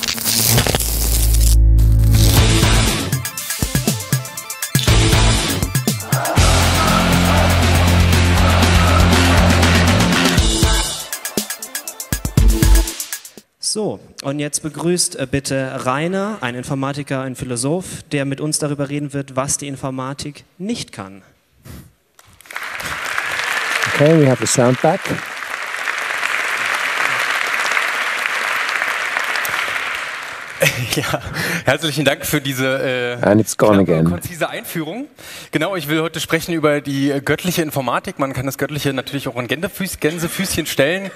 So, und jetzt begrüßt bitte Rainer, ein Informatiker, ein Philosoph, der mit uns darüber reden wird, was die Informatik nicht kann. Okay, we have the sound back. Ja, herzlichen Dank für diese konzise Einführung. Genau, ich will heute sprechen über die göttliche Informatik. Man kann das Göttliche natürlich auch an Gänsefüßchen stellen.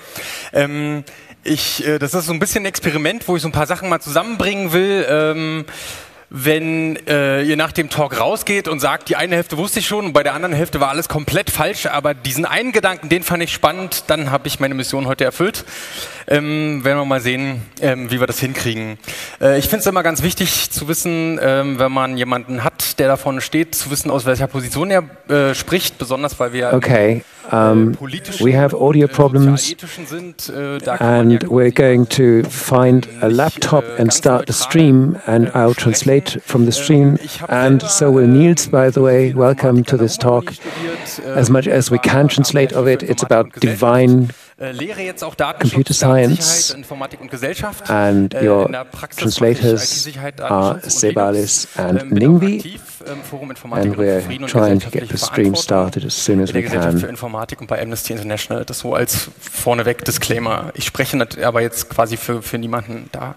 Das ist so ein bisschen ein Experiment, wo ich so ein paar Sachen mal zusammenbringen will. Wenn ihr nach dem Talk rausgeht und sagt, die eine Hälfte wusste ich schon und bei der anderen Hälfte war alles komplett falsch, aber diesen einen Gedanken, den fand ich spannend, dann habe ich meine Mission heute erfüllt. Werden wir mal sehen, wie wir das hinkriegen. Ich finde es immer ganz wichtig zu wissen, wenn man jemanden hat, der da vorne steht, zu wissen, aus welcher Position er spricht, besonders weil wir we have audio problems and we're going to find a laptop and start the stream and I'll translate from the stream, and so will Niels, by the way. Welcome to this talk. As much as we can translate of it, it's about divine computer science, and your translators are Sebalis and Ningvi, and we're trying to get the stream started as soon as we can. Für Informatik und bei Amnesty International, das so als vorneweg Disclaimer. Ich spreche aber jetzt quasi für niemanden da.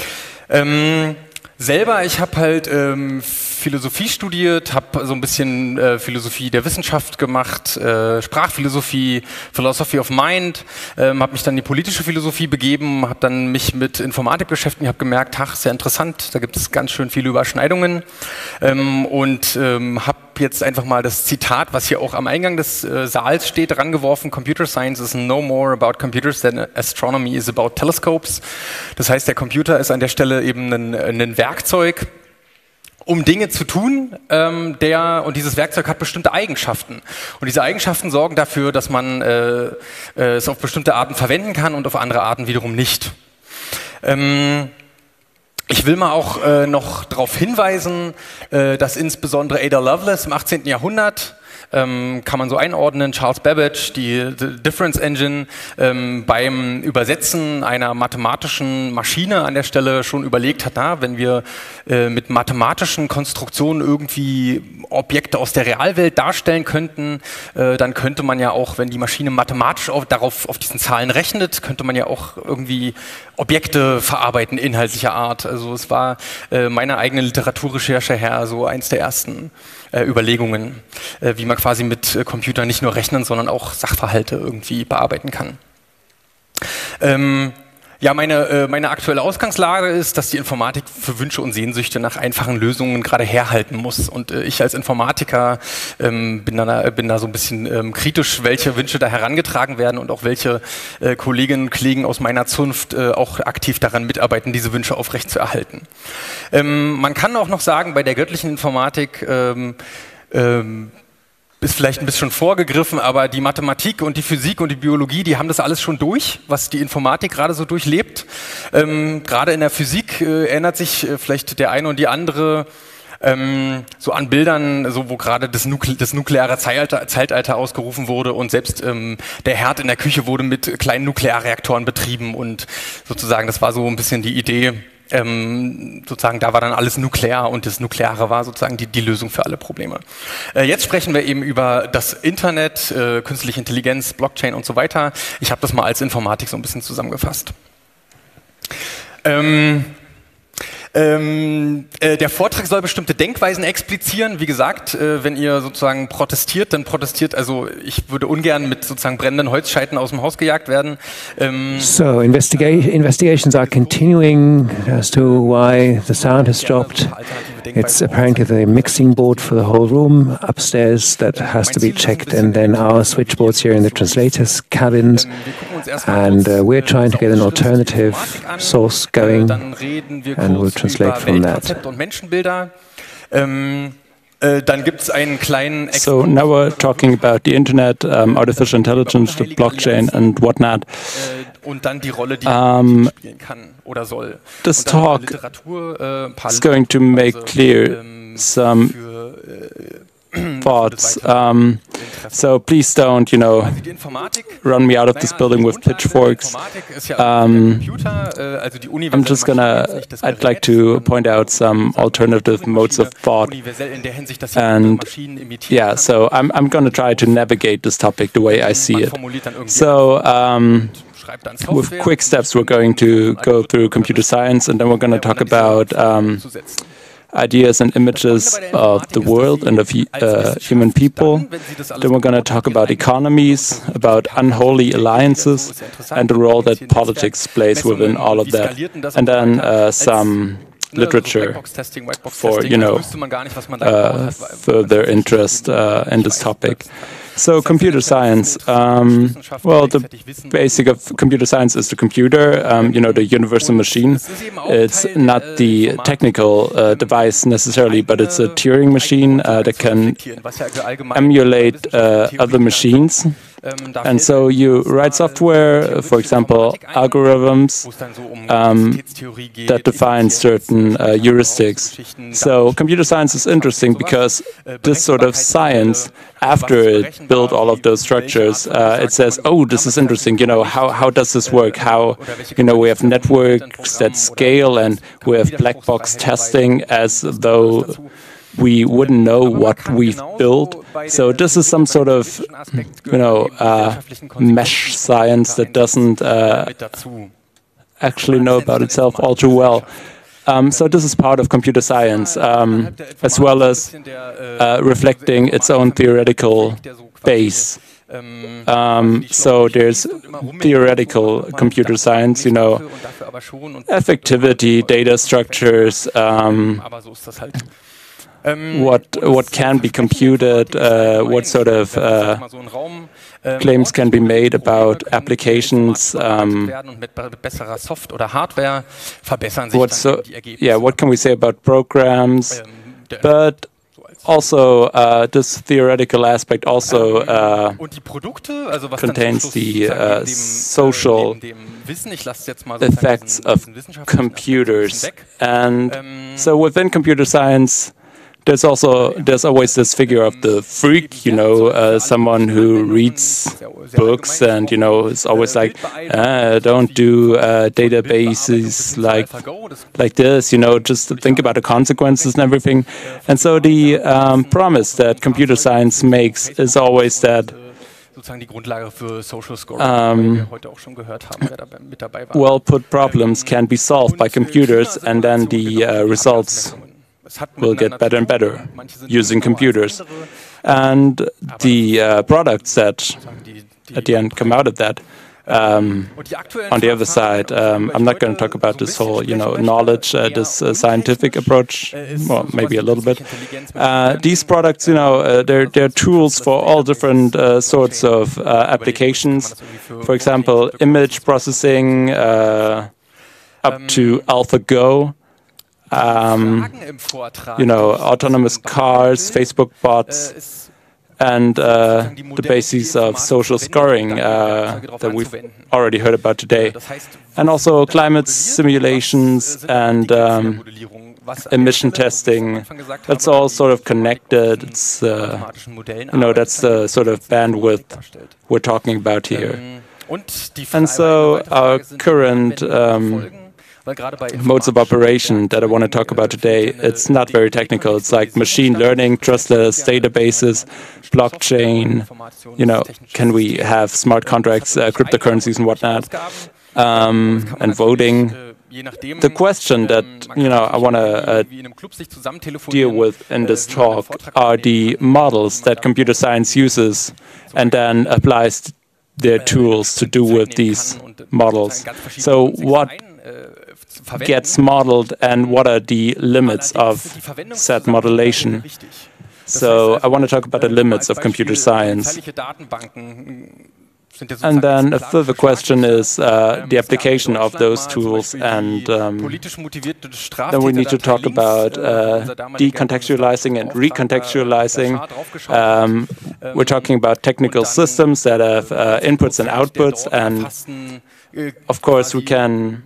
Selber, ich habe halt Philosophie studiert, habe so ein bisschen Philosophie der Wissenschaft gemacht, Sprachphilosophie, Philosophy of Mind, habe mich dann in die politische Philosophie begeben, habe dann mich mit Informatik beschäftigt, habe gemerkt, ach, sehr interessant, da gibt es ganz schön viele Überschneidungen und habe jetzt einfach mal das Zitat, was hier auch am Eingang des Saals steht, rangeworfen: Computer science is no more about computers than astronomy is about telescopes. Das heißt, der Computer ist an der Stelle eben ein Werkzeug, um Dinge zu tun, und dieses Werkzeug hat bestimmte Eigenschaften. Und diese Eigenschaften sorgen dafür, dass man es auf bestimmte Arten verwenden kann und auf andere Arten wiederum nicht. Ich will mal auch noch darauf hinweisen, dass insbesondere Ada Lovelace im 18. Jahrhundert, kann man so einordnen, Charles Babbage, die Difference Engine, beim Übersetzen einer mathematischen Maschine an der Stelle schon überlegt hat, wenn wir mit mathematischen Konstruktionen irgendwie Objekte aus der Realwelt darstellen könnten, dann könnte man ja auch, wenn die Maschine mathematisch auf diesen Zahlen rechnet, könnte man ja auch irgendwie Objekte verarbeiten inhaltlicher Art. Also es war meine eigene Literaturrecherche her so eins der ersten Überlegungen, wie man quasi mit Computern nicht nur rechnen, sondern auch Sachverhalte irgendwie bearbeiten kann. Ja, meine aktuelle Ausgangslage ist, dass die Informatik für Wünsche und Sehnsüchte nach einfachen Lösungen gerade herhalten muss. Und ich als Informatiker bin da so ein bisschen kritisch, welche Wünsche da herangetragen werden und auch welche Kolleginnen und Kollegen aus meiner Zunft auch aktiv daran mitarbeiten, diese Wünsche aufrechtzuerhalten. Man kann auch noch sagen, bei der göttlichen Informatik ist vielleicht ein bisschen vorgegriffen, aber die Mathematik und die Physik und die Biologie, die haben das alles schon durch, was die Informatik gerade so durchlebt. Gerade in der Physik erinnert sich vielleicht der eine und die andere so an Bildern, so wo gerade das nukleare Zeitalter ausgerufen wurde und selbst der Herd in der Küche wurde mit kleinen Nuklearreaktoren betrieben und sozusagen das war so ein bisschen die Idee, sozusagen da war dann alles nuklear und das Nukleare war sozusagen die Lösung für alle Probleme. Jetzt sprechen wir eben über das Internet, künstliche Intelligenz, Blockchain und so weiter. Ich habe das mal als Informatik so ein bisschen zusammengefasst. Der Vortrag soll bestimmte Denkweisen explizieren. Wie gesagt, wenn ihr sozusagen protestiert, dann protestiert, also ich würde ungern mit sozusagen brennenden Holzscheiten aus dem Haus gejagt werden. So, investigations are continuing as to why the sound has stopped. It's apparently the mixing board for the whole room upstairs that has to be checked, and then our switchboards here in the translators' cabins. And we're trying to get an alternative source going, and we'll translate from that. Dann gibt es einen kleinen So now we're talking about the internet, artificial intelligence, the blockchain and whatnot. Und dann die Rolle, die man spielen kann oder soll. This talk is going to make clear some thoughts. So please don't, run me out of this building with pitchforks. I'm just I'd like to point out some alternative modes of thought. And yeah, so I'm going to try to navigate this topic the way I see it. So with quick steps, we're going to go through computer science, and then we're going to talk about ideas and images of the world and of human people. Then we're going to talk about economies, about unholy alliances, and the role that politics plays within all of that. And then some literature for, further interest in this topic. So computer science, well, the basic of computer science is the computer, the universal machine. It's not the technical device necessarily, but it's a Turing machine that can emulate other machines. And so you write software, for example, algorithms that define certain heuristics. So computer science is interesting because this sort of science, after it built all of those structures, it says, oh, this is interesting, how does this work? How, we have networks that scale, and we have black box testing as though we wouldn't know what we've built. So this is some sort of, mesh science that doesn't actually know about itself all too well. So this is part of computer science, as well as reflecting its own theoretical base. So there's theoretical computer science, effectivity, data structures, what can be computed, what sort of claims can be made about applications, what can we say about programs, but also this theoretical aspect also contains the social effects of computers. And so within computer science, there's always this figure of the freak, someone who reads books and, is always like, don't do databases like this, just think about the consequences and everything. And so the promise that computer science makes is always that well-put problems can be solved by computers, and then the results will get better and better using computers. And the products that at the end come out of that, on the other side, I'm not going to talk about this whole, knowledge, this scientific approach, well, maybe a little bit. These products, they're tools for all different sorts of applications. For example, image processing up to AlphaGo. Autonomous cars, Facebook bots, and the basis of social scoring that we've already heard about today. And also climate simulations and emission testing. That's all sort of connected. It's, that's the sort of bandwidth we're talking about here. And so our current modes of operation that I want to talk about today, it's not very technical. It's like machine learning, trustless databases, blockchain, can we have smart contracts, cryptocurrencies and whatnot, and voting. The question that, I want to deal with in this talk are the models that computer science uses and then applies their tools to do with these models. So what gets modeled and what are the limits of said modelation. So I want to talk about the limits of computer science. And then a further question is the application of those tools, and then we need to talk about decontextualizing and recontextualizing. We're talking about technical systems that have inputs and outputs, and of course, we can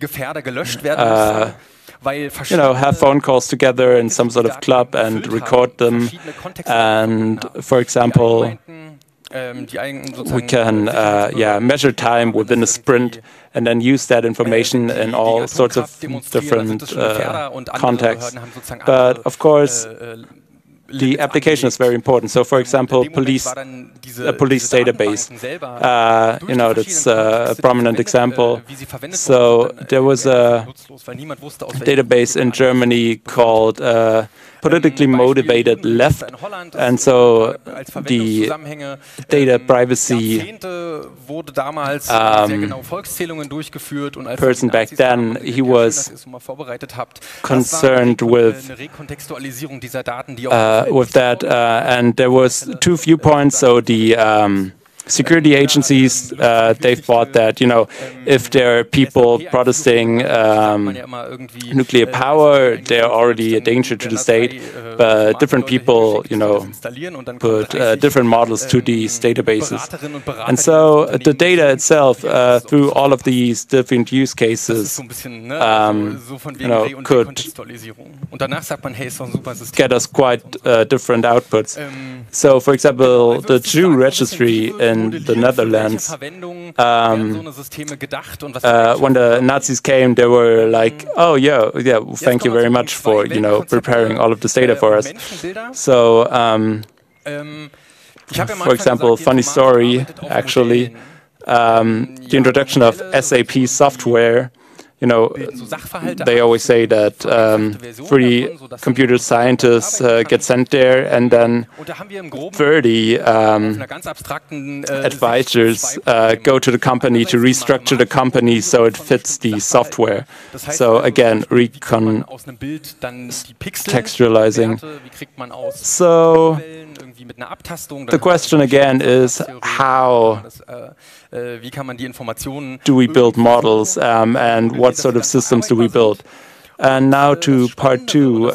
have phone calls together in some sort of club and record them. And, for example, we can measure time within a sprint and then use that information in all sorts of different contexts. But, of course, the application is very important. So, for example, a police database, that's a prominent example. So there was a database in Germany called Politically Motivated Left, and so the data privacy person back then, he was concerned with that, and there was two viewpoints. So the security agencies, they thought that, if there are people protesting nuclear power, they're already a danger to the state. But different people, put different models to these databases. And so the data itself, through all of these different use cases, could get us quite different outputs. So, for example, the Jew registry in the Netherlands, when the Nazis came, they were like, "Oh yeah, thank you very much for preparing all of this data for us." So, for example, funny story actually, the introduction of SAP software. They always say that 3 computer scientists get sent there, and then 30 advisors go to the company to restructure the company so it fits the software. So again, recontextualizing. So the question again is, how do we build models, and what sort of systems do we build? And now to part 2,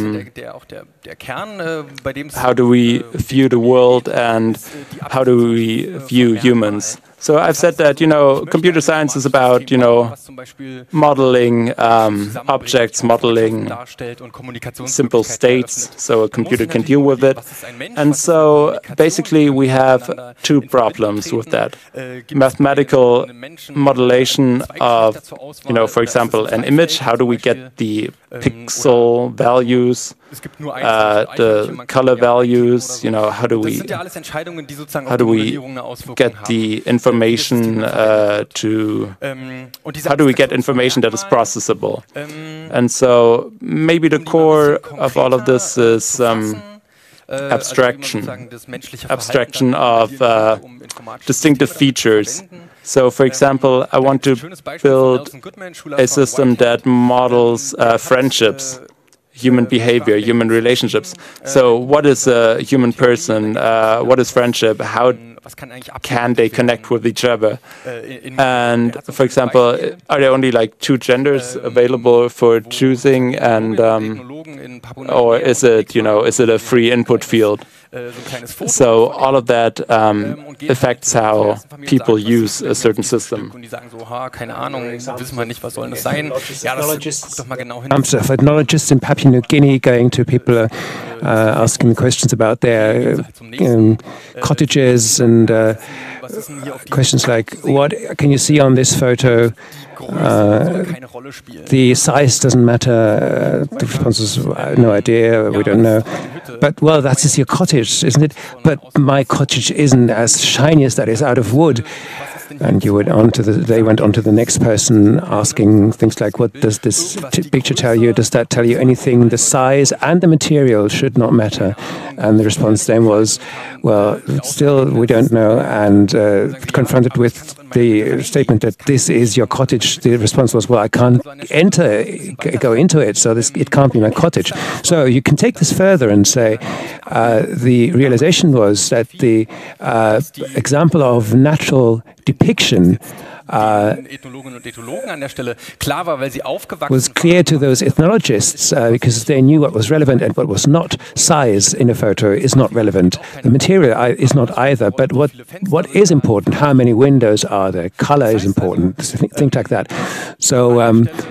how do we view the world and how do we view humans? So I've said that, computer science is about, modeling objects, modeling simple states, so a computer can deal with it. And so basically we have 2 problems with that. Mathematical modelation of, for example, an image. How do we get the pixel values, the color values, how do we get the information how do we get information that is processable? And so maybe the core of all of this is abstraction of distinctive features. So, for example, I want to build a system that models friendships, human behavior, human relationships. So what is a human person? What is friendship? How can they connect with each other? And, for example, are there only like 2 genders available for choosing? And or is it, is it a free input field? So all of that affects how people use a certain system. Ethnologists in Papua New Guinea going to people asking questions about their cottages and questions like, what can you see on this photo? The size doesn't matter. The response is, no idea, we don't know. But, well, that is your cottage, isn't it? But my cottage isn't as shiny as that, it's out of wood. And they went on to the next person asking things like, what does this picture tell you? Does that tell you anything? The size and the material should not matter. And the response then was, well, still we don't know. And confronted with the statement that this is your cottage, the response was, well, I can't go into it, so it can't be my cottage. So you can take this further and say the realization was that the example of natural depiction was clear to those ethnologists because they knew what was relevant and what was not. Size in a photo is not relevant. The material is not either. But what is important? How many windows are there? Color is important. Things like that. So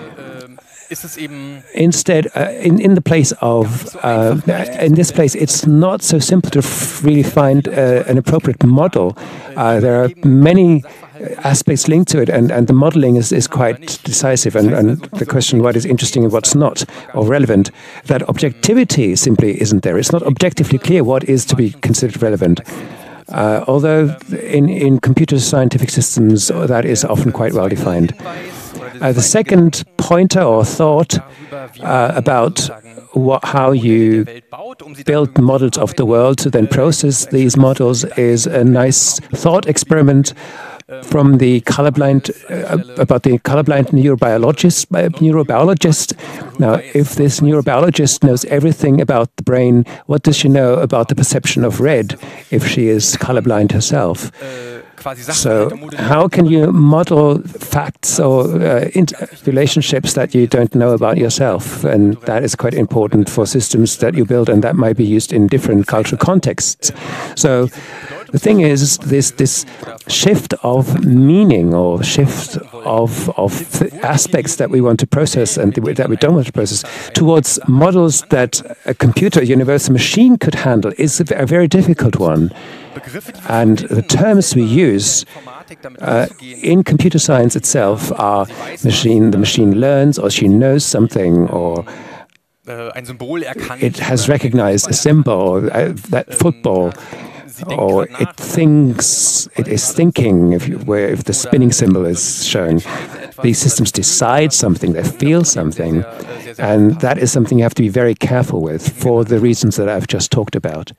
instead, in the place of in this place, it's not so simple to really find an appropriate model. There are many aspects linked to it, and the modeling is quite decisive. And the question, what is interesting and what's not, or relevant, that objectivity simply isn't there. It's not objectively clear what is to be considered relevant. Although in computer scientific systems, that is often quite well defined. The second pointer or thought about how you build models of the world to then process these models is a nice thought experiment from the colorblind, about the colorblind neurobiologist. Now, if this neurobiologist knows everything about the brain, what does she know about the perception of red if she is colorblind herself? So how can you model facts or relationships that you don't know about yourself? And that is quite important for systems that you build, and that might be used in different cultural contexts. So the thing is, this shift of meaning or shift of aspects that we want to process and that we don't want to process towards models that a computer, a universal machine could handle is a very difficult one. And the terms we use in computer science itself are the machine learns, or she knows something, or it has recognized a symbol, or that football, or it thinks, it is thinking, if the spinning symbol is shown. These systems decide something, they feel something, and that is something you have to be very careful with for the reasons that I've just talked about.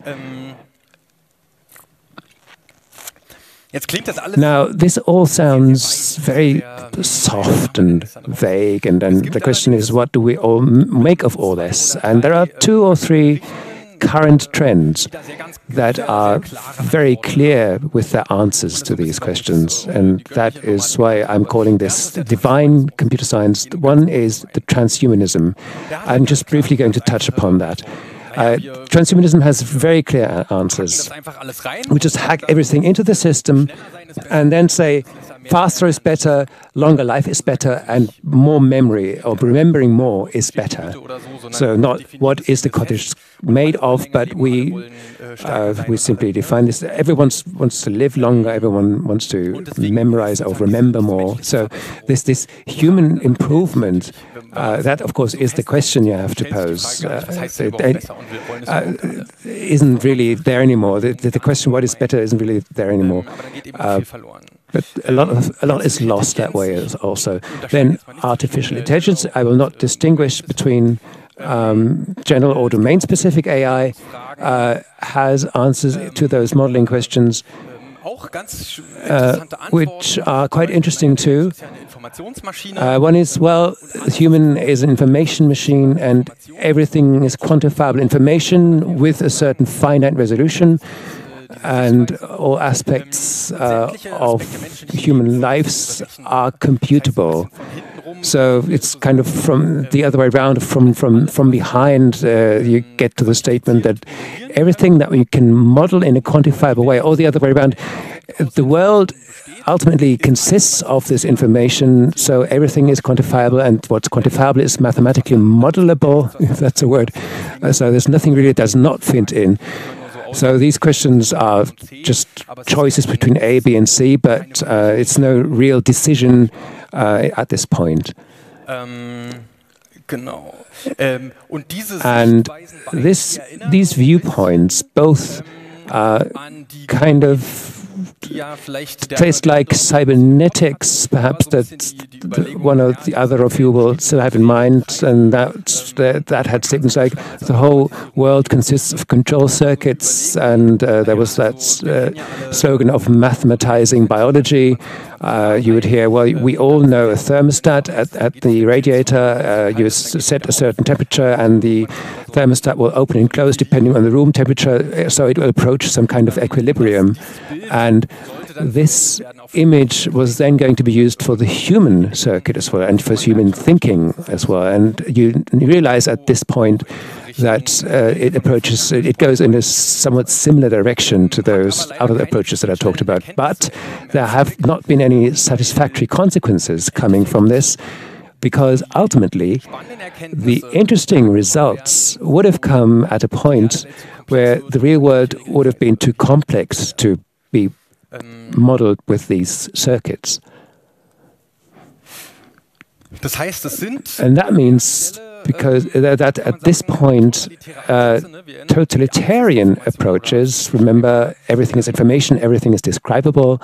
Now, this all sounds very soft and vague, and the question is, what do we all make of all this? And there are 2 or 3 current trends that are very clear with their answers to these questions, and that is why I'm calling this divine computer science. One is the transhumanism. I'm just briefly going to touch upon that. Transhumanism has very clear answers. We just hack everything into the system and then say faster is better, longer life is better, and more memory or remembering more is better. So not what is the cottage made of, but we simply define this. Everyone wants to live longer, everyone wants to memorize or remember more. So this human improvement, that of course is the question you have to pose. Isn't really there anymore. The question what is better isn't really there anymore. But a lot is lost that way also. Then artificial intelligence, I will not distinguish between general or domain-specific AI, has answers to those modeling questions, which are quite interesting too. One is, well, human is an information machine and everything is quantifiable information with a certain finite resolution, and all aspects of human lives are computable. So it's kind of from the other way around, from behind, you get to the statement that everything that we can model in a quantifiable way, or the other way around, the world ultimately consists of this information, so everything is quantifiable, and what's quantifiable is mathematically modelable, if that's a word. So there's nothing really that does not fit in. So these questions are just choices between A, B, and C, but it's no real decision at this point. And these viewpoints both kind of taste like cybernetics, perhaps that one or the other of you will still have in mind, and that had statements like the whole world consists of control circuits, and there was that slogan of mathematizing biology. You would hear, well, we all know a thermostat at the radiator. You set a certain temperature, and the thermostat will open and close depending on the room temperature, so it will approach some kind of equilibrium. And this image was then going to be used for the human circuit as well, and for human thinking as well. And you realize at this point that it goes in a somewhat similar direction to those other approaches that I talked about. But there have not been any satisfactory consequences coming from this, because ultimately the interesting results would have come at a point where the real world would have been too complex to be modeled with these circuits. And that means because that at this point, totalitarian approaches, remember, everything is information, everything is describable.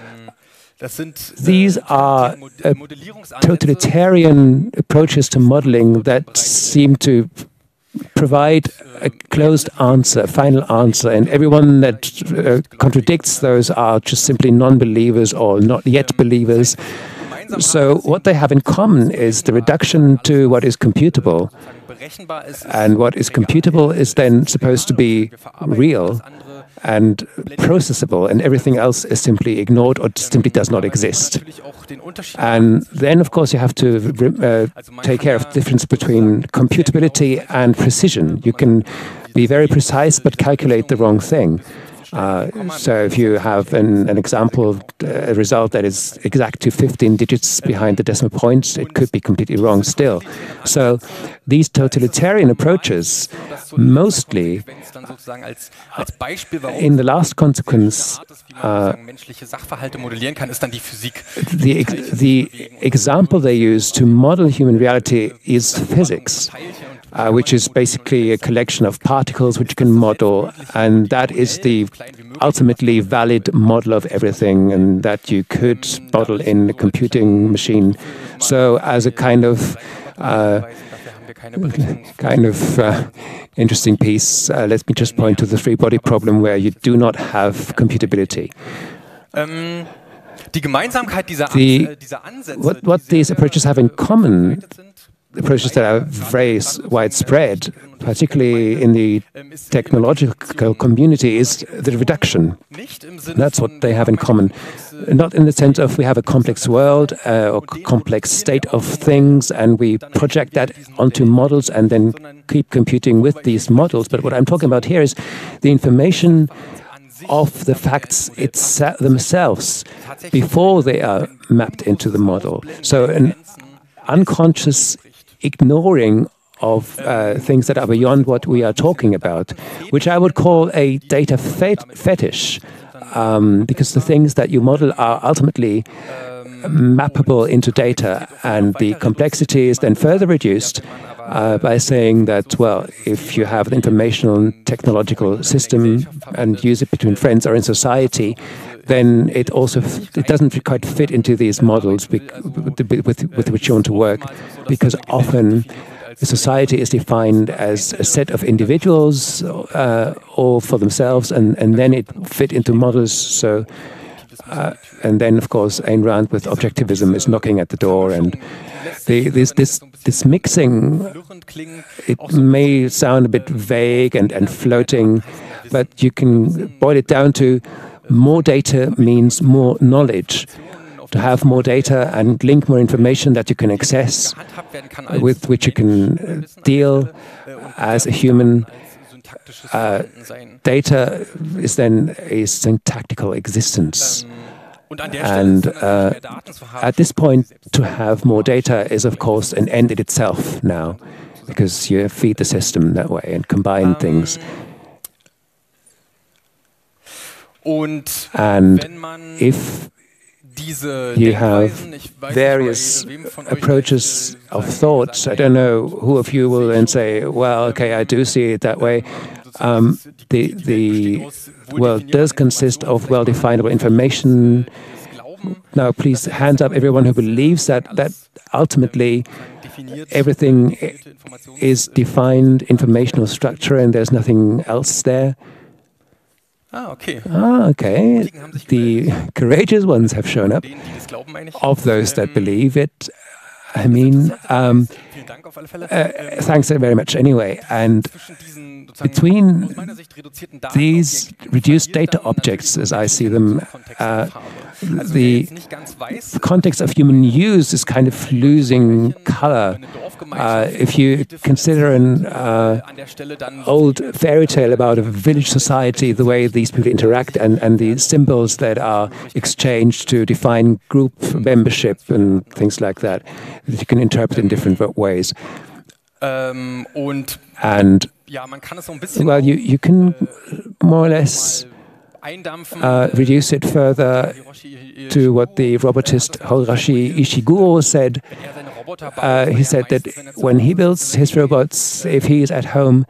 These are totalitarian approaches to modeling that seem to provide a closed answer, a final answer, and everyone that contradicts those are just simply non-believers or not yet believers. So what they have in common is the reduction to what is computable, and what is computable is then supposed to be real and processable, and everything else is simply ignored or simply does not exist. And then, of course, you have to take care of the difference between computability and precision. You can be very precise but calculate the wrong thing. So if you have an example, a result that is exact to 15 digits behind the decimal points, it could be completely wrong still. So these totalitarian approaches, mostly, in the last consequence, the example they use to model human reality is physics. Which is basically a collection of particles which you can model, and that is the ultimately valid model of everything, and that you could model in a computing machine. So as a kind of interesting piece, let me just point to the free-body problem where you do not have computability. What these approaches have in common, approaches that are very widespread, particularly in the technological community, is the reduction. That's what they have in common. Not in the sense of we have a complex world or complex state of things and we project that onto models and then keep computing with these models. But what I'm talking about here is the information of the facts themselves before they are mapped into the model. So an unconscious ignoring of things that are beyond what we are talking about, which I would call a data fetish, because the things that you model are ultimately mappable into data, and the complexity is then further reduced by saying that, well, if you have an informational technological system and use it between friends or in society, then it doesn't quite fit into these models with which you want to work, because often the society is defined as a set of individuals all for themselves, and then it fit into models. So, and then, of course, Ayn Rand with objectivism is knocking at the door, and this mixing, it may sound a bit vague and floating, but you can boil it down to more data means more knowledge. To have more data and link more information that you can access, with which you can deal as a human. Data is then a syntactical existence. And at this point, to have more data is, of course, an end in itself now, because you feed the system that way and combine things. And if you have various approaches of thought, I don't know who of you will then say, well, okay, I do see it that way. The world does consist of well-definable information. Now, please, hands up everyone who believes that ultimately everything is defined informational structure and there's nothing else there. Okay. The courageous ones have shown up, of those that believe it. I mean, thanks very much anyway. And between these reduced data objects, as I see them, the context of human use is kind of losing color. If you consider an old fairy tale about a village society, the way these people interact and the symbols that are exchanged to define group membership and things like that you can interpret in different ways. And well, you can more or less reduce it further to what the robotist Horashi Ishiguro said. He said that when he builds his robots, if he is at home,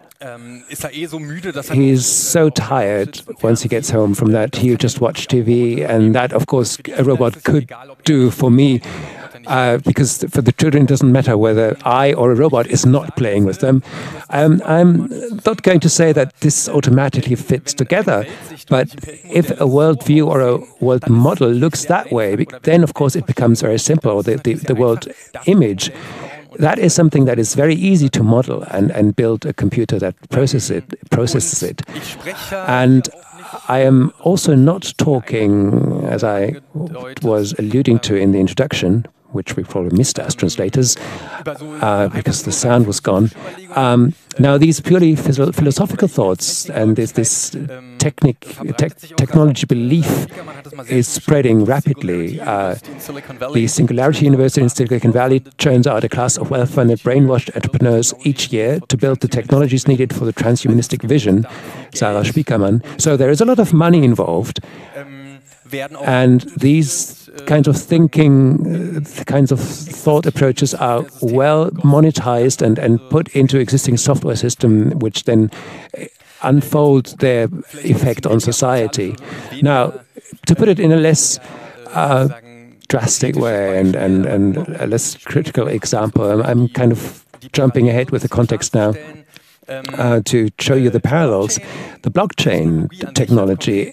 he's so tired once he gets home from that, he'll just watch TV, and that, of course, a robot could do for me. Because for the children, it doesn't matter whether I or a robot is not playing with them. I'm not going to say that this automatically fits together, but if a worldview or a world model looks that way, then of course it becomes very simple, the world image. That is something that is very easy to model and build a computer that processes it. And I am also not talking, as I was alluding to in the introduction, which we probably missed as translators, because the sound was gone. Now, these purely philosophical thoughts and this technology belief is spreading rapidly. The Singularity University in Silicon Valley churns out a class of well-funded, brainwashed entrepreneurs each year to build the technologies needed for the transhumanistic vision, Sarah Spiekermann. So there is a lot of money involved. And these kinds of thinking, kinds of thought approaches are well monetized and put into existing software system, which then unfold their effect on society. Now, to put it in a less drastic way and a less critical example, I'm kind of jumping ahead with the context now to show you the parallels. The blockchain technology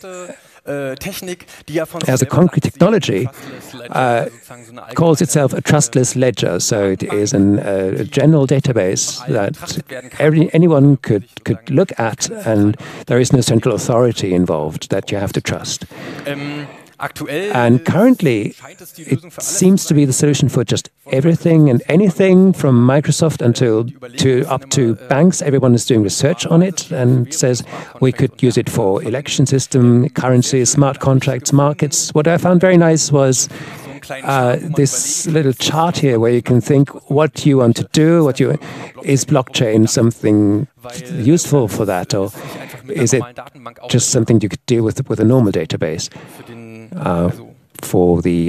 as a concrete technology calls itself a trustless ledger. So it is a general database that anyone could look at, and there is no central authority involved that you have to trust. And currently, it seems to be the solution for just everything and anything, from Microsoft up to banks. Everyone is doing research on it and says we could use it for election system, currency, smart contracts, markets. What I found very nice was this little chart here where you can think what you want to do, is blockchain something useful for that, or is it just something you could deal with a normal database? For the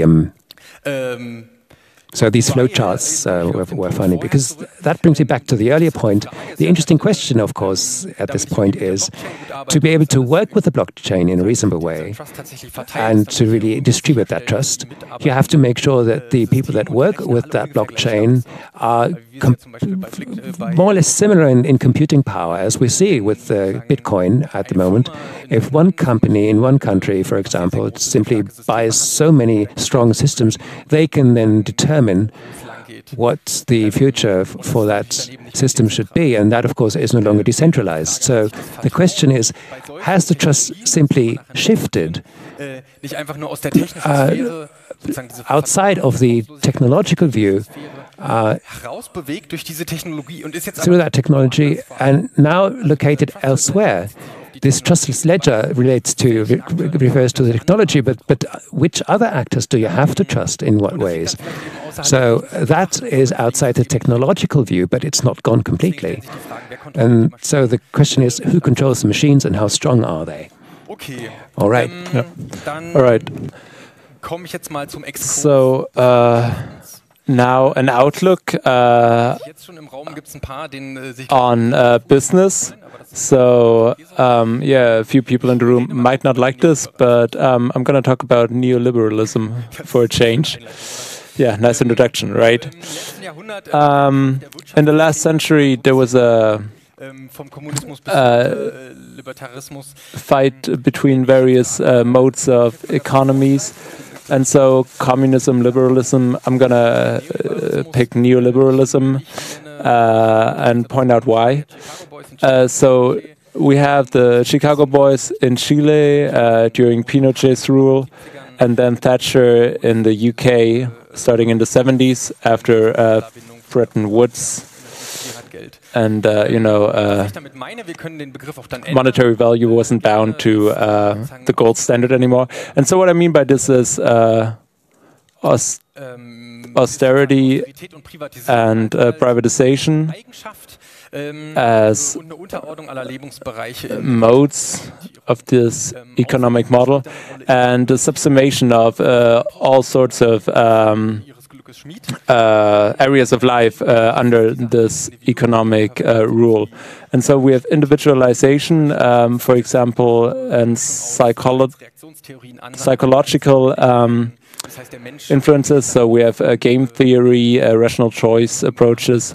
so these flowcharts were funny, because that brings me back to the earlier point. The interesting question, of course, at this point is to be able to work with the blockchain in a reasonable way and to really distribute that trust. You have to make sure that the people that work with that blockchain are more or less similar in computing power, as we see with Bitcoin at the moment. If one company in one country, for example, simply buys so many strong systems, they can then determine what the future for that system should be, and that, of course, is no longer decentralized. So the question is, has the trust simply shifted outside of the technological view through that technology and now located elsewhere? This trustless ledger refers to the technology, but which other actors do you have to trust in what ways? So that is outside the technological view, but it's not gone completely. And so the question is, who controls the machines and how strong are they? All right. All right. So now an outlook on business. So, a few people in the room might not like this, but I'm going to talk about neoliberalism for a change. Yeah, nice introduction, right? In the last century, there was a fight between various modes of economies. And so communism, liberalism, I'm going to pick neoliberalism and point out why. So we have the Chicago Boys in Chile during Pinochet's rule, and then Thatcher in the UK starting in the 70s after Bretton Woods. And, monetary value wasn't bound to the gold standard anymore. And so what I mean by this is austerity and privatization as modes of this economic model, and the subsummation of all sorts of areas of life under this economic rule. And so we have individualization, for example, and psychological influences. So we have game theory, rational choice approaches.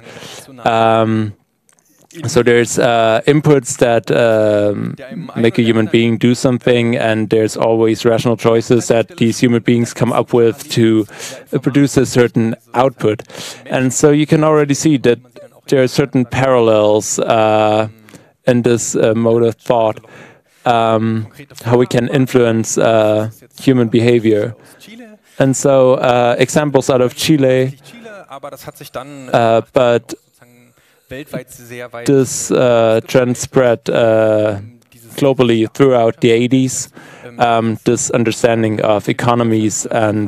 So there's inputs that make a human being do something, and there's always rational choices that these human beings come up with to produce a certain output. And so you can already see that there are certain parallels in this mode of thought, how we can influence human behavior. And so examples out of Chile, but this trend spread globally throughout the 80s, this understanding of economies and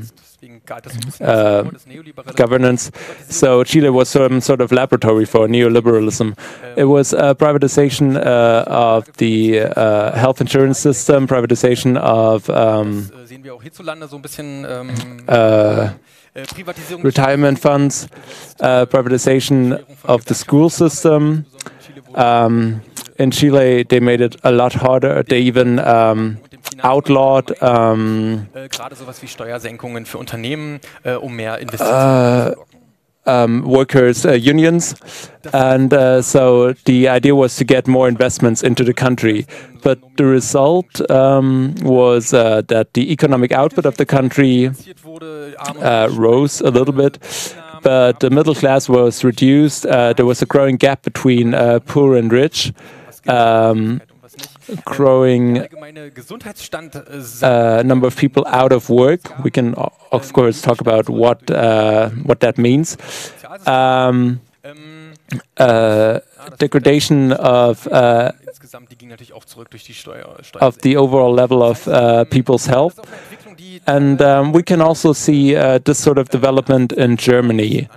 governance. So Chile was some sort of laboratory for neoliberalism. It was privatization of the health insurance system, privatization of retirement funds, privatization of the school system. In Chile, they made it a lot harder. They even outlawed workers' unions, and so the idea was to get more investments into the country. But the result was that the economic output of the country rose a little bit, but the middle class was reduced. There was a growing gap between poor and rich. Growing number of people out of work. We can, of course, talk about what that means. Degradation of the overall level of people's health. And we can also see this sort of development in Germany.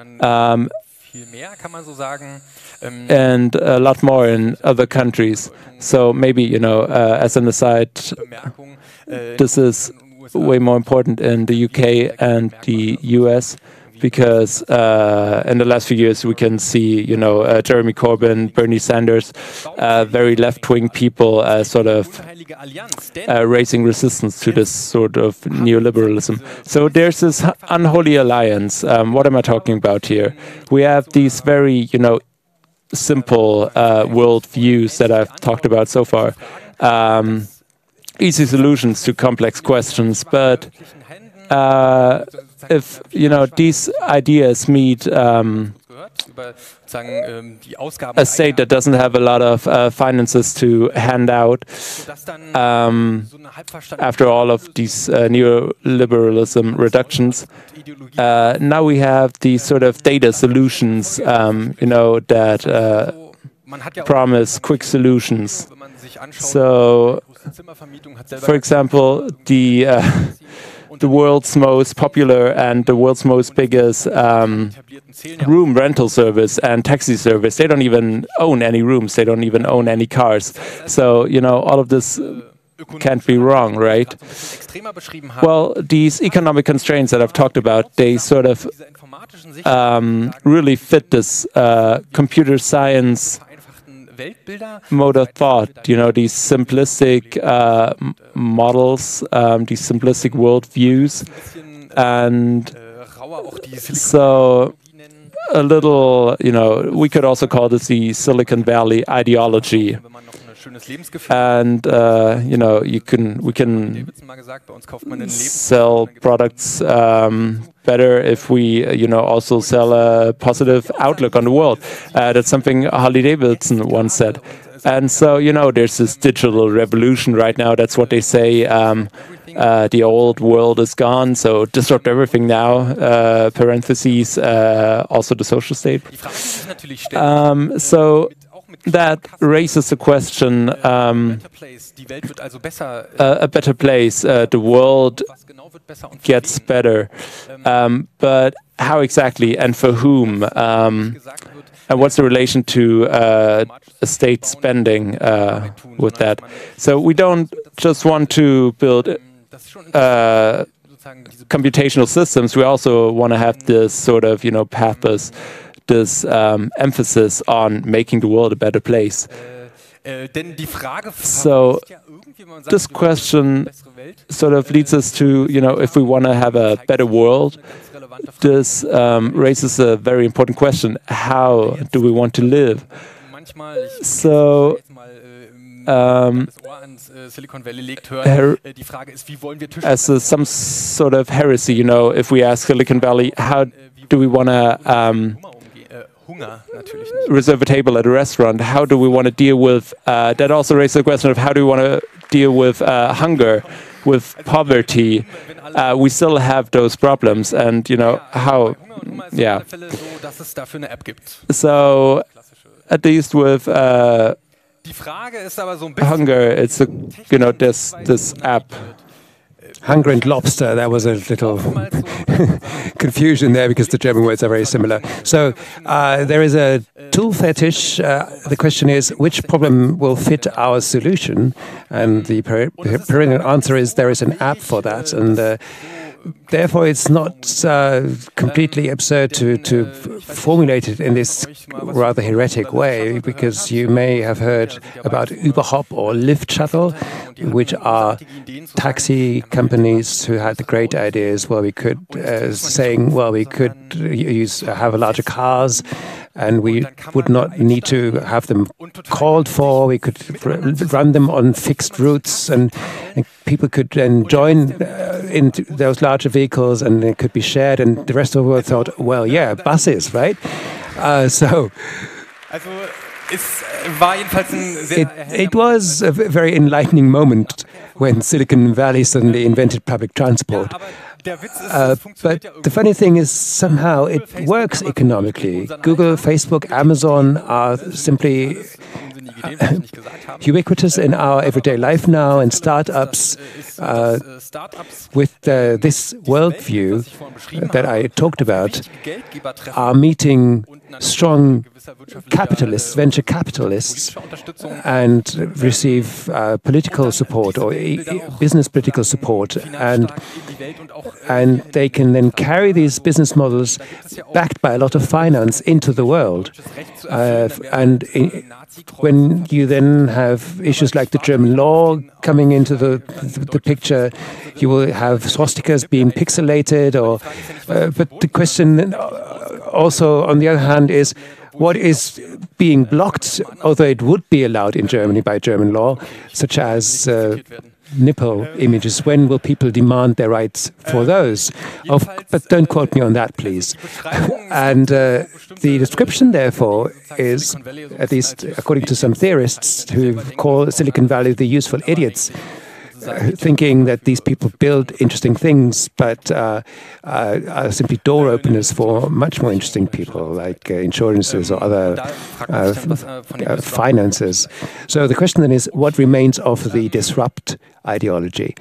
And a lot more in other countries. So maybe, as an aside, this is way more important in the UK and the US, because in the last few years we can see, Jeremy Corbyn, Bernie Sanders, very left-wing people sort of raising resistance to this sort of neoliberalism. So there's this unholy alliance. What am I talking about here? We have these very, simple world views that I've talked about so far. Easy solutions to complex questions, but if these ideas meet a state that doesn't have a lot of finances to hand out, after all of these neoliberalism reductions, now we have these sort of data solutions, that promise quick solutions. So, for example, the world's most popular and the world's most biggest room rental service and taxi service, they don't even own any rooms, they don't even own any cars. So, all of this can't be wrong, right? Well, these economic constraints that I've talked about, they sort of really fit this computer science mode of thought, these simplistic models, these simplistic worldviews. And so a little, we could also call this the Silicon Valley ideology. and we can sell products better if we also sell a positive outlook on the world. That's something Harley Davidson once said. And so, there's this digital revolution right now. That's what they say. The old world is gone, so disrupt everything now, parentheses, also the social state. So that raises the question, a better place, the world gets better, but how exactly and for whom? And what's the relation to state spending with that? So we don't just want to build computational systems. We also want to have this sort of, pathos, this emphasis on making the world a better place. So this question sort of leads us to, if we want to have a better world, this raises a very important question. How do we want to live? So as some sort of heresy, if we ask Silicon Valley, how do we want to reserve a table at a restaurant? How do we want to deal with that? Also raises the question of how do we want to deal with hunger, with poverty. We still have those problems, and how, yeah. So at least with hunger, it's this app. Hunger and lobster, that was a little confusion there because the German words are very similar. So there is a tool fetish. The question is, which problem will fit our solution? And the perennial answer is there is an app for that. And therefore, it's not completely absurd to formulate it in this rather heretic way, because you may have heard about Überhop or Lyft Shuttle, which are taxi companies who had the great ideas where we could we could have larger cars, and we would not need to have them called for. We could run them on fixed routes, and people could then join into those larger vehicles, and it could be shared. And the rest of the world thought, well, yeah, buses, right? It was a very enlightening moment when Silicon Valley suddenly invented public transport. But the funny thing is, somehow it works economically. Google, Facebook, Amazon are simply ubiquitous in our everyday life now, and startups with this worldview that I talked about are meeting strong capitalists, venture capitalists, and receive political support or business political support, and they can then carry these business models backed by a lot of finance into the world. When you then have issues like the German law coming into the picture, you will have swastikas being pixelated, but the question also, on the other hand, is what is being blocked, although it would be allowed in Germany by German law, such as nipple images. When will people demand their rights for those? But don't quote me on that, please. And the description, therefore, is, at least according to some theorists who call Silicon Valley the useful idiots, thinking that these people build interesting things, but are simply door openers for much more interesting people, like insurances or other finances. So the question then is, what remains of the disrupt ideology?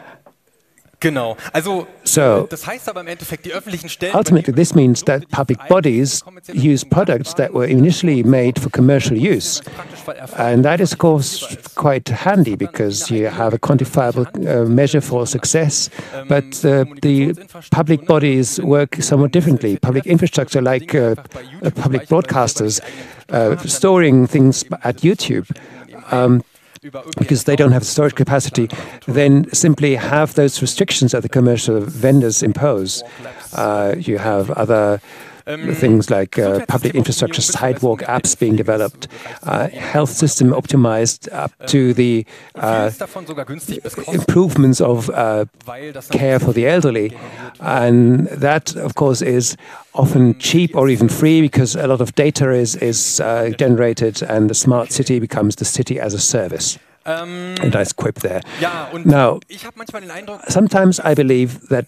So, ultimately, this means that public bodies use products that were initially made for commercial use. And that is, of course, quite handy because you have a quantifiable measure for success. But the public bodies work somewhat differently. Public infrastructure, like public broadcasters, storing things at YouTube, because they don't have storage capacity, then simply have those restrictions that the commercial vendors impose. You have other things like public infrastructure, sidewalk apps being developed, health system optimized up to the improvements of care for the elderly. And that, of course, is often cheap or even free because a lot of data is generated and the smart city becomes the city as a service. A nice quip there. Now, sometimes I believe that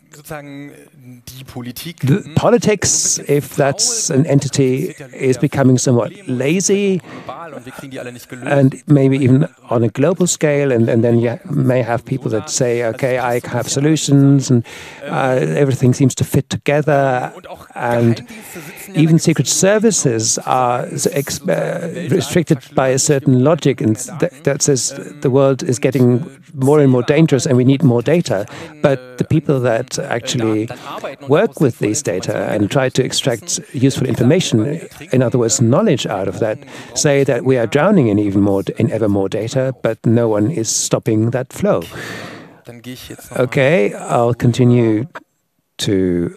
the politics, if that's an entity, is becoming somewhat lazy and maybe even on a global scale, and then you may have people that say, okay, I have solutions and everything seems to fit together, and even secret services are restricted by a certain logic, and that says the world is getting more and more dangerous and we need more data. But the people that actually work with these data and try to extract useful information, in other words, knowledge out of that, say that we are drowning in ever more data, but no one is stopping that flow. Okay, I'll continue to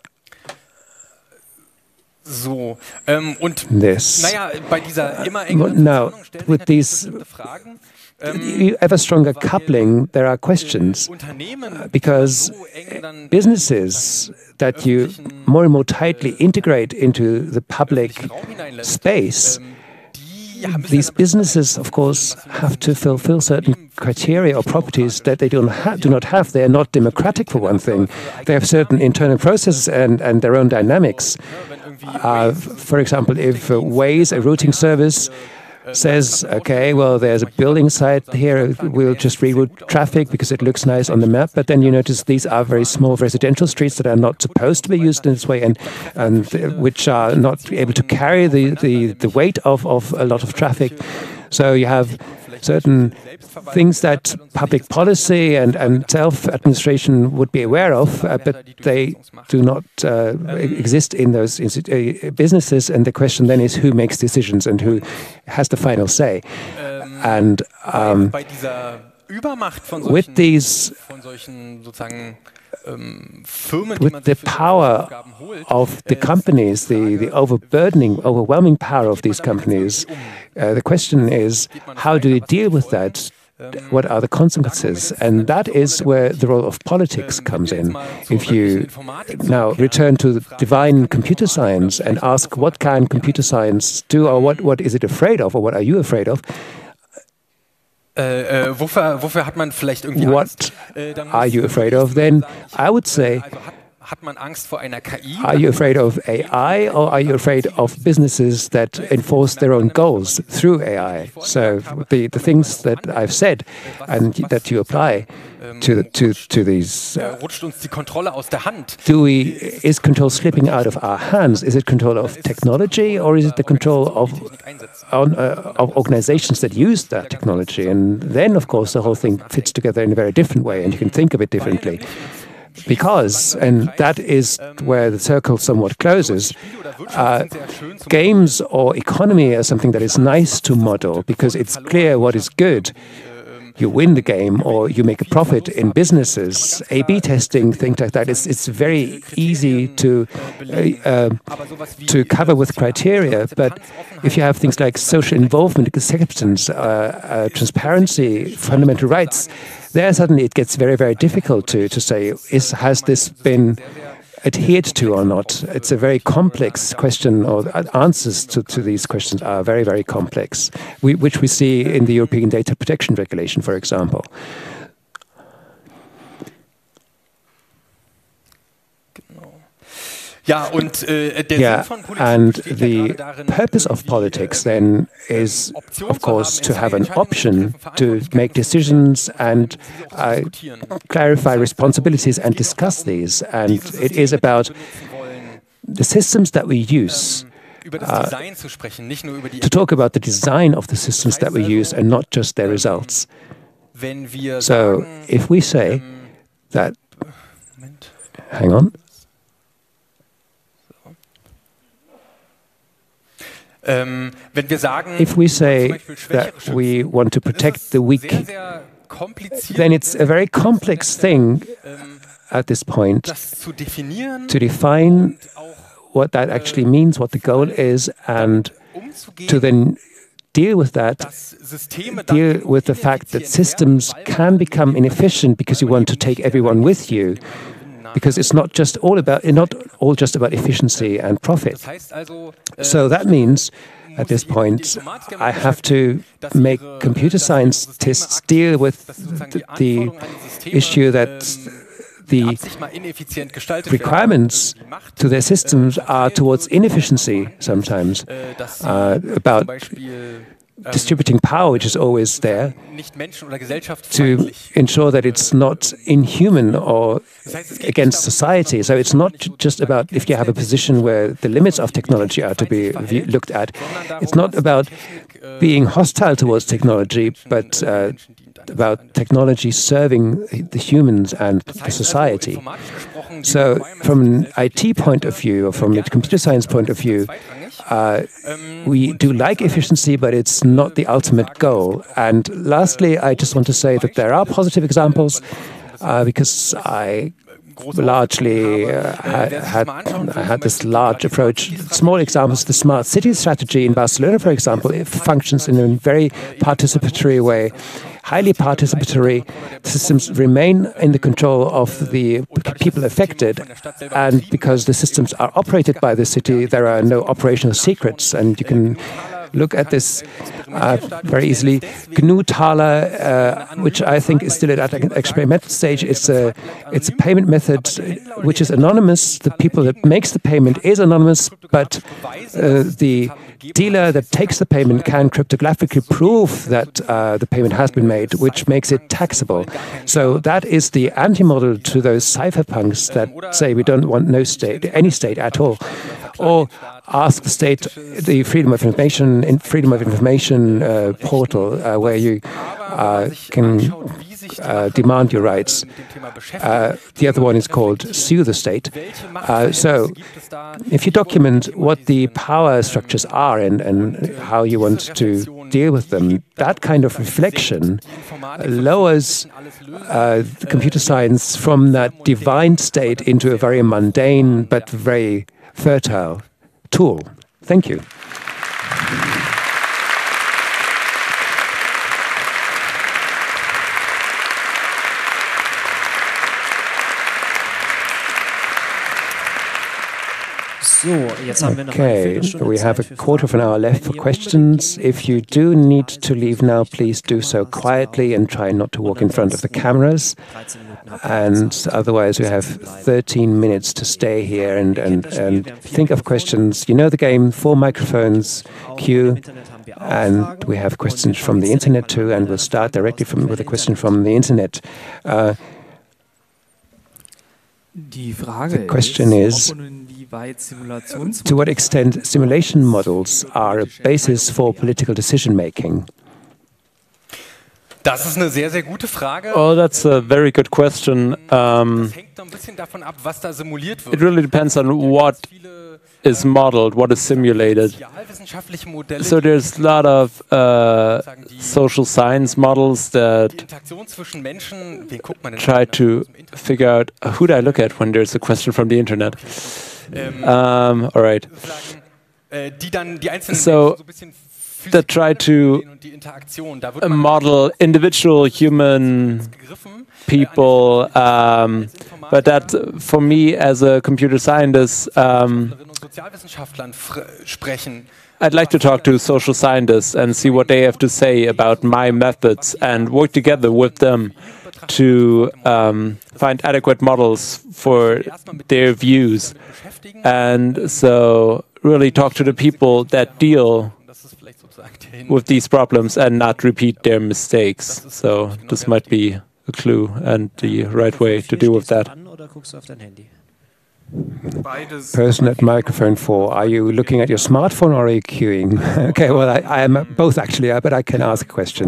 this. Now, with these ever stronger coupling, there are questions, because businesses that you more and more tightly integrate into the public space, these businesses, of course, have to fulfill certain criteria or properties that they do not have. They are not democratic, for one thing. They have certain internal processes and their own dynamics. For example, if Waze, a routing service, says, okay, well, there's a building site here, we'll just reroute traffic because it looks nice on the map, but then you notice these are very small residential streets that are not supposed to be used in this way, and which are not able to carry the weight of a lot of traffic. So you have certain things that public policy and self-administration would be aware of, but they do not exist in those businesses. And the question then is, who makes decisions and who has the final say? And with these, with the power of the companies, the overwhelming power of these companies, the question is, how do you deal with that? What are the consequences? And that is where the role of politics comes in. If you now return to divine computer science and ask what can computer science do, or what is it afraid of, or what are you afraid of? What are you afraid of? Then I would say, are you afraid of AI, or are you afraid of businesses that enforce their own goals through AI? So the things that I've said and that you apply to these, is control slipping out of our hands? Is it control of technology, or is it the control of organizations that use that technology? And then, of course, the whole thing fits together in a very different way, and you can think of it differently. Because, and that is where the circle somewhat closes, games or economy are something that is nice to model because it's clear what is good. You win the game or you make a profit in businesses. A/B testing, things like that, it's very easy to cover with criteria. But if you have things like social involvement, acceptance, transparency, fundamental rights, there suddenly it gets very, very difficult to say, has this been adhered to or not? It's a very complex question, or answers to these questions are very, very complex, which we see in the European Data Protection Regulation, for example. And the purpose of politics then is, of course, to have an option to make decisions and clarify responsibilities and discuss these. And it is about the systems that we use, to talk about the design of the systems that we use and not just their results. So if we say that, hang on. If we say that we want to protect the weak, then it's a very complex thing at this point to define what that actually means, what the goal is, and to then deal with that, deal with the fact that systems can become inefficient because you want to take everyone with you, because it's not all just about efficiency and profit. So that means, at this point, I have to make computer scientists deal with the issue that the requirements to their systems are towards inefficiency sometimes, about distributing power, which is always there, to ensure that it's not inhuman or against society. So it's not just about if you have a position where the limits of technology are to be looked at. It's not about being hostile towards technology, but about technology serving the humans and the society. So from an IT point of view, or from a computer science point of view, we do like efficiency, but it's not the ultimate goal. And lastly, I just want to say that there are positive examples, because I largely had this large approach. Small examples, the smart city strategy in Barcelona, for example, it functions in a very participatory way. Highly participatory systems remain in the control of the people affected, and because the systems are operated by the city, there are no operational secrets, and you can look at this very easily. GNU Thaler, which I think is still at an experimental stage, it's a payment method which is anonymous. The people that makes the payment is anonymous, but the dealer that takes the payment can cryptographically prove that the payment has been made, which makes it taxable. So that is the anti-model to those cypherpunks that say we don't want any state at all, or ask the state the Freedom of Information portal where you can demand your rights. The other one is called Sue the State. So if you document what the power structures are and how you want to deal with them, that kind of reflection lowers computer science from that divine state into a very mundane but very fertile tool. Thank you. Okay, we have a quarter of an hour left for questions. If you do need to leave now, please do so quietly and try not to walk in front of the cameras. And otherwise, we have 13 minutes to stay here and think of questions. You know the game, 4 microphones, queue. And we have questions from the internet too, and we'll start directly with a question from the internet. The question is, to what extent simulation models are a basis for political decision-making? Oh, that's a very good question. It really depends on what is modeled, what is simulated. So there's a lot of social science models that try to figure out who do I look at when there's a question from the internet. All right. So that try to model individual human people, but that for me as a computer scientist, I'd like to talk to social scientists and see what they have to say about my methods and work together with them to find adequate models for their views. And so really talk to the people that deal with these problems and not repeat their mistakes. So this might be a clue and the right way to deal with that. Person at microphone 4, are you looking at your smartphone or are you queuing? Okay, well, I am both actually, but I can ask a question.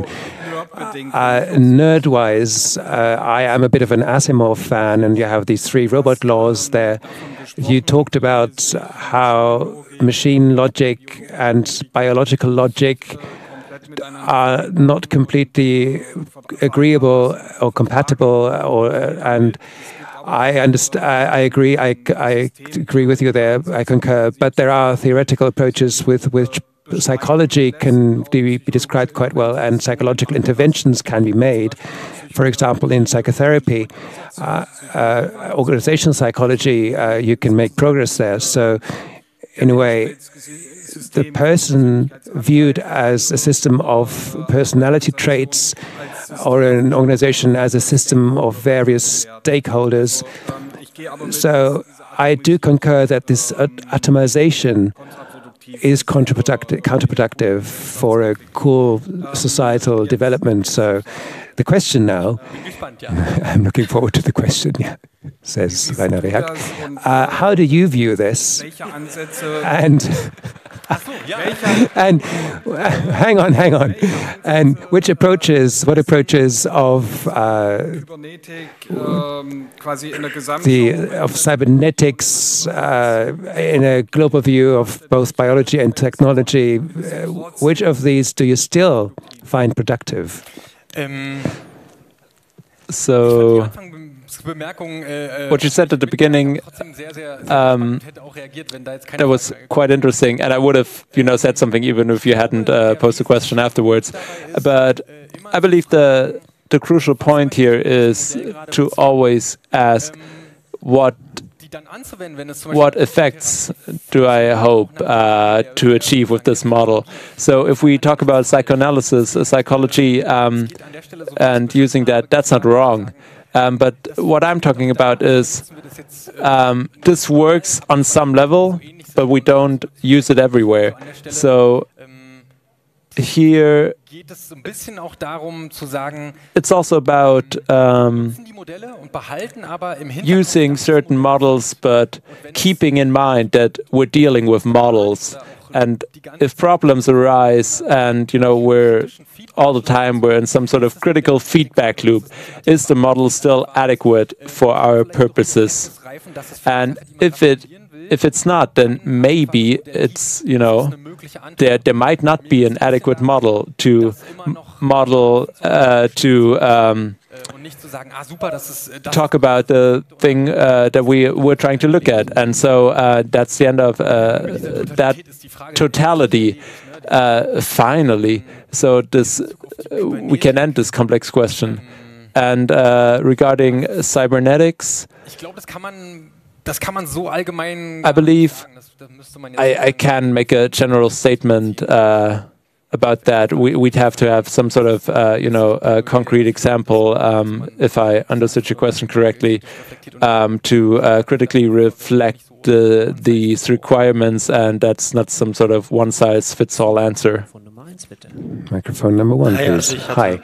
Nerd-wise, I am a bit of an Asimov fan, and you have these 3 robot laws there. You talked about how machine logic and biological logic are not completely agreeable or compatible, and I understand. I agree. I agree with you there. I concur. But there are theoretical approaches with which psychology can be described quite well, and psychological interventions can be made. For example, in psychotherapy, organizational psychology, you can make progress there. So, in a way, the person viewed as a system of personality traits or an organization as a system of various stakeholders. So I do concur that this atomization is counterproductive for a cool societal development. So the question now, I'm looking forward to the question, says Rainer Rehak. How do you view this? And hang on. And what approaches of cybernetics in a global view of both biology and technology, which of these do you still find productive? So, what you said at the beginning, that was quite interesting, and I would have, said something even if you hadn't posed a question afterwards. But I believe the crucial point here is to always ask what effects do I hope to achieve with this model? So if we talk about psychoanalysis, psychology, and using that, that's not wrong. But what I'm talking about is this works on some level, but we don't use it everywhere. So here it's also about using certain models, but keeping in mind that we're dealing with models. And if problems arise and, we're all the time we're in some sort of critical feedback loop, is the model still adequate for our purposes? And if it's not, then maybe it's, there might not be an adequate model to talk about the thing that we're trying to look at. And so that's the end of that totality, finally. So we can end this complex question. And regarding cybernetics, I believe I can make a general statement about that. We'd have to have some sort of, concrete example, if I understood your question correctly, to critically reflect these requirements, and that's not some sort of one-size-fits-all answer. Microphone number 1, please. Hi.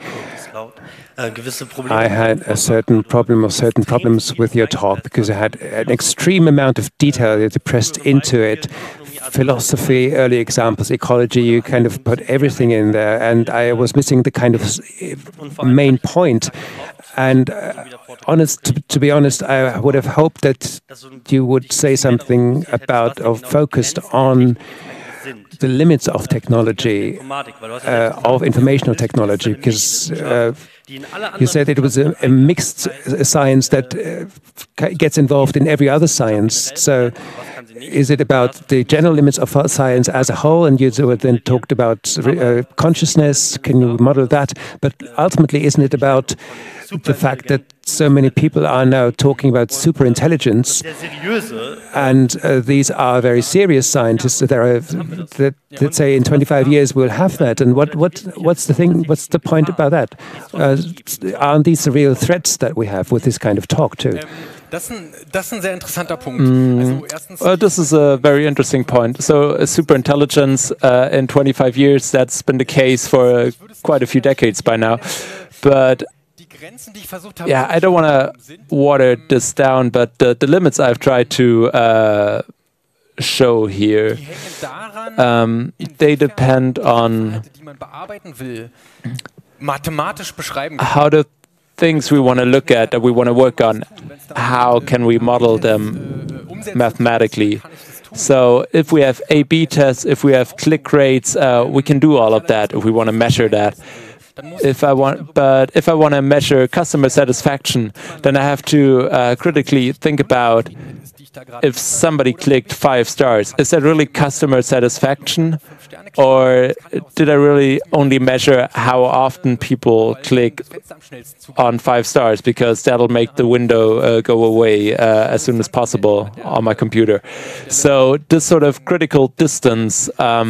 I had certain problems with your talk because I had an extreme amount of detail that you pressed into it. Philosophy, early examples, ecology, you kind of put everything in there, and I was missing the kind of main point. And to be honest, I would have hoped that you would say something about or focused on the limits of technology, of informational technology, because you said it was a mixed science that gets involved in every other science. So is it about the general limits of science as a whole? And you then talked about consciousness. Can you model that? But ultimately, isn't it about the fact that so many people are now talking about superintelligence, and these are very serious scientists that say in 25 years we'll have that. And what's the thing? What's the point about that? Aren't these the real threats that we have with this kind of talk too? Das ist ein sehr interessanter Punkt. This is a very interesting point. So superintelligence in 25 years, that's been the case for quite a few decades by now. But yeah, I don't want to water this down, but the limits I've tried to show here, they depend on how the things we want to look at, that we want to work on, how can we model them mathematically. So if we have A/B tests, if we have click rates, we can do all of that if we want to measure that. if I want to measure customer satisfaction, then I have to critically think about if somebody clicked 5 stars. Is that really customer satisfaction? Or did I really only measure how often people click on 5 stars? Because that'll make the window go away as soon as possible on my computer. So this sort of critical distance,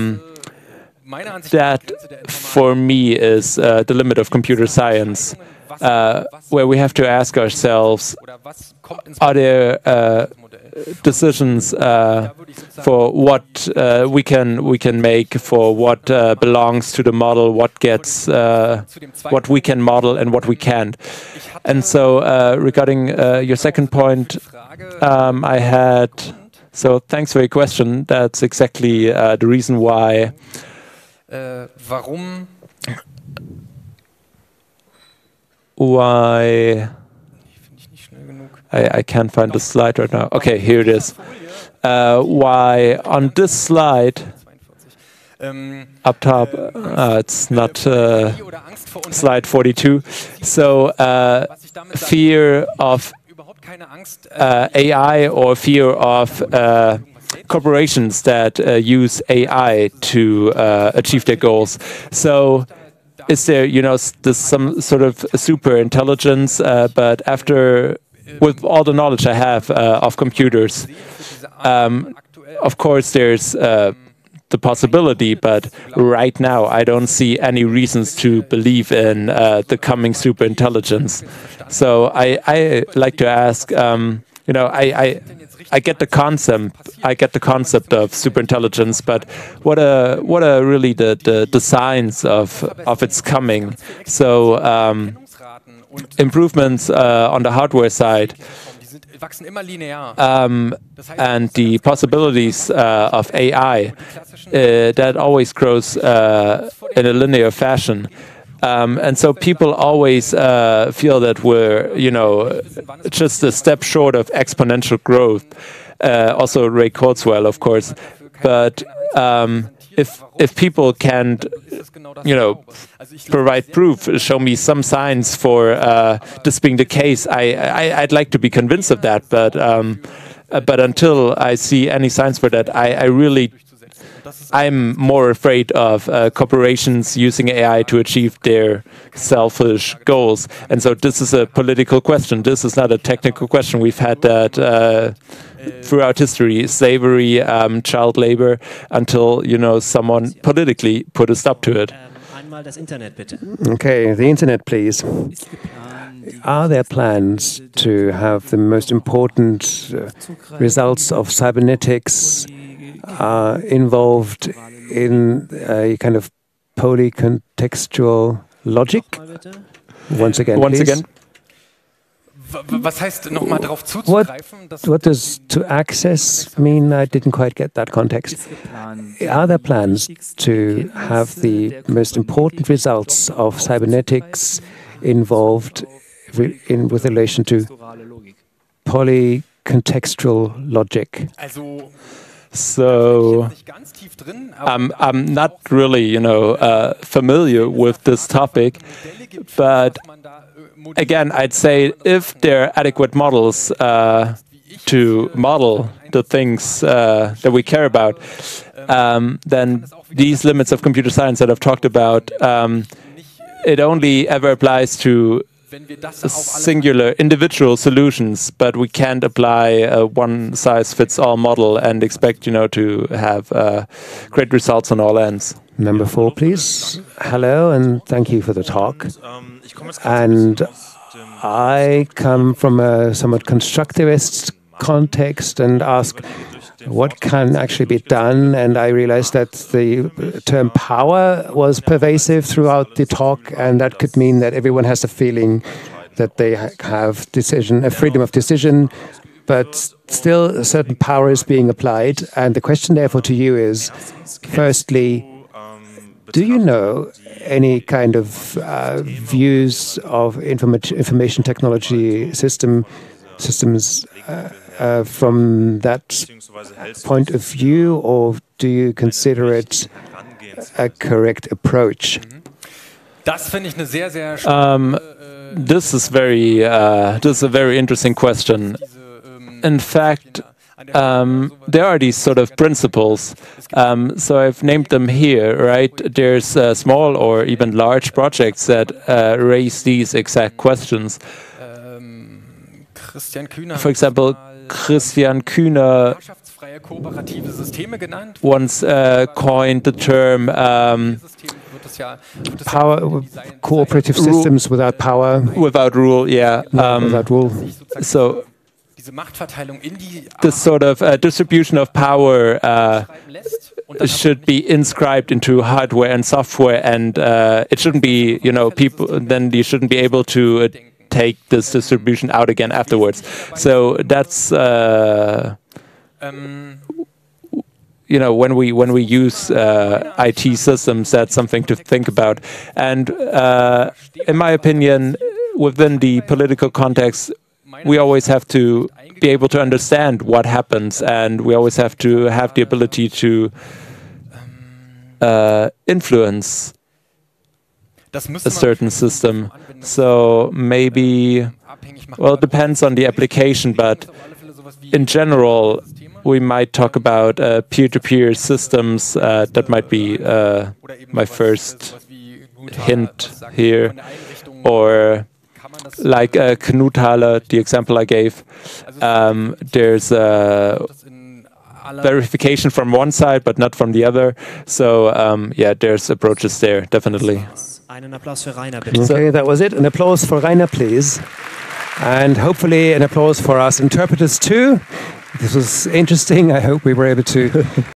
that for me is the limit of computer science, where we have to ask ourselves, are there decisions for what we can make, for what belongs to the model, what gets what we can model and what we can't. And so regarding your second point, I had, so thanks for your question. That's exactly the reason why I can't find the slide right now. Okay, here it is. Why on this slide up top, it's not slide 42. So fear of AI or fear of corporations that use AI to achieve their goals. So is there, this some sort of super intelligence, but with all the knowledge I have of computers, of course there's the possibility, but right now I don't see any reasons to believe in the coming super intelligence. So I like to ask, I get the concept of superintelligence, but what are really the signs of its coming? So improvements on the hardware side and the possibilities of AI that always grows in a linear fashion. And so people always feel that we're, just a step short of exponential growth. Also Ray Kurzweil, of course. But if people can't, provide proof, show me some signs for this being the case, I'd like to be convinced of that. But until I see any signs for that, I'm more afraid of corporations using AI to achieve their selfish goals. And so this is a political question. This is not a technical question. We've had that throughout history, slavery, child labor, until, someone politically put a stop to it. Okay, the internet, please. Are there plans to have the most important results of cybernetics involved in a kind of polycontextual logic? Once again, please. Was heißt, nochmal darauf zuzugreifen? What does to access mean? I didn't quite get that context. Are there plans to have the most important results of cybernetics involved with relation to polycontextual logic? So I'm not really, familiar with this topic, but again, I'd say if there are adequate models to model the things that we care about, then these limits of computer science that I've talked about, it only ever applies to singular individual solutions, but we can't apply a one-size-fits-all model and expect, to have great results on all ends. Number 4, please. Hello, and thank you for the talk. And I come from a somewhat constructivist context and ask what can actually be done. And I realized that the term power was pervasive throughout the talk, and that could mean that everyone has a feeling that they have a freedom of decision, but still a certain power is being applied. And the question therefore to you is, firstly, do you know any kind of views of information technology systems from that point of view, or do you consider it a correct approach? Das finde ich eine sehr, sehr This is a very interesting question. In fact, there are these sort of principles. So I've named them here, right? There's small or even large projects that raise these exact questions. For example, Christian Kühner once coined the term power, cooperative systems without power. Without rule, yeah. Without rule. So this sort of distribution of power should be inscribed into hardware and software, and it shouldn't be, people. Then you shouldn't be able to take this distribution out again afterwards. So that's when we use IT systems, that's something to think about. And in my opinion, within the political context, we always have to be able to understand what happens, and we always have to have the ability to influence a certain system. So maybe, well, it depends on the application, but in general, we might talk about peer-to-peer systems. That might be my first hint here. Or like Knuthalle, the example I gave, there's verification from one side, but not from the other. So yeah, there's approaches there, definitely. Okay, that was it. An applause for Rainer, please. And hopefully an applause for us interpreters too. This was interesting. I hope we were able to